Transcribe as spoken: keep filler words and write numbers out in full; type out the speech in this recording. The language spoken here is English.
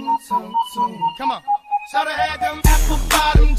tune, tune, tune. Come on. Shoulda had them apple bottom